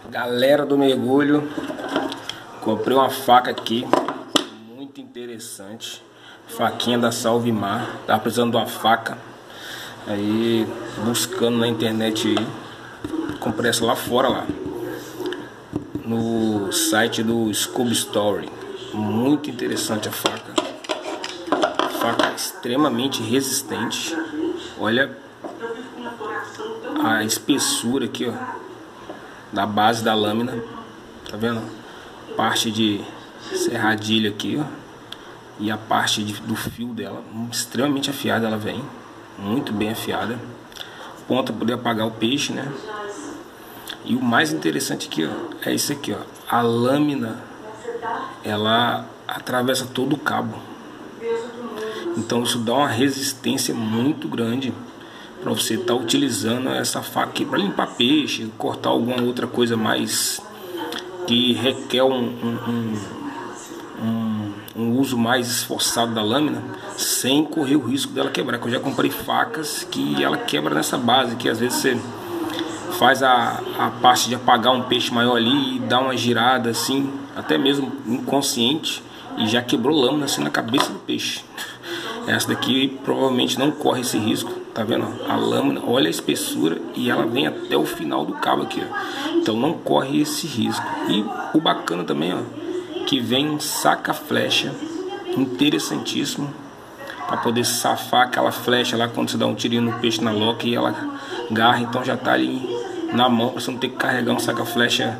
Galera do mergulho, comprei uma faca aqui, muito interessante, faquinha da Salvimar. Tava precisando de uma faca, aí buscando na internet aí, comprei essa lá fora, lá no site do Scooby Story. Muito interessante a faca, faca extremamente resistente. Olha a espessura aqui, ó, da base da lâmina, tá vendo? Parte de serradilha aqui, ó, e a parte do fio dela, extremamente afiada ela vem, muito bem afiada, ponta para poder apagar o peixe, né? E o mais interessante aqui, ó, é isso aqui, ó, a lâmina, ela atravessa todo o cabo, então isso dá uma resistência muito grande para você estar utilizando essa faca aqui para limpar peixe, cortar alguma outra coisa mais que requer um uso mais esforçado da lâmina, sem correr o risco dela quebrar. Que eu já comprei facas que ela quebra nessa base, que às vezes você faz a parte de apagar um peixe maior ali e dá uma girada assim, até mesmo inconsciente, e já quebrou lâmina assim na cabeça do peixe. Essa daqui provavelmente não corre esse risco, tá vendo? A lâmina, olha a espessura, e ela vem até o final do cabo aqui, ó. Então não corre esse risco. E o bacana também, ó, que vem um saca-flecha interessantíssimo para poder safar aquela flecha lá quando você dá um tirinho no peixe na loca e ela agarra, então já tá ali na mão para você não ter que carregar um saca-flecha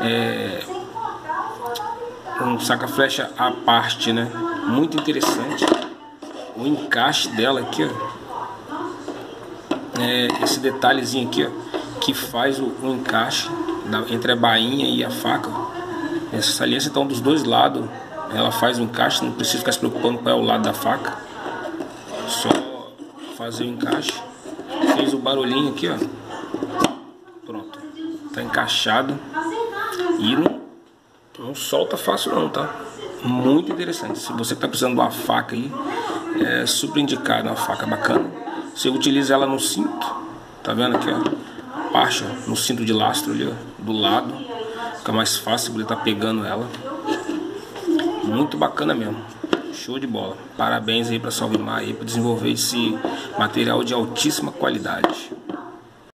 à parte, né? Muito interessante. O encaixe dela aqui, ó, esse detalhezinho aqui, ó, que faz o encaixe entre a bainha e a faca. Essa saliência, então, dos dois lados ela faz o encaixe, não precisa ficar se preocupando qual é o lado da faca, só fazer o encaixe. Fez o barulhinho aqui, ó, pronto, tá encaixado e não solta fácil não, tá? Muito interessante. Se você tá precisando de uma faca aí, é super indicado, uma faca bacana. Você utiliza ela no cinto, tá vendo aqui, ó, a parte, ó, no cinto de lastro ali, ó, do lado, fica mais fácil poder estar pegando ela. Muito bacana mesmo, show de bola. Parabéns aí para Salvimar aí por desenvolver esse material de altíssima qualidade.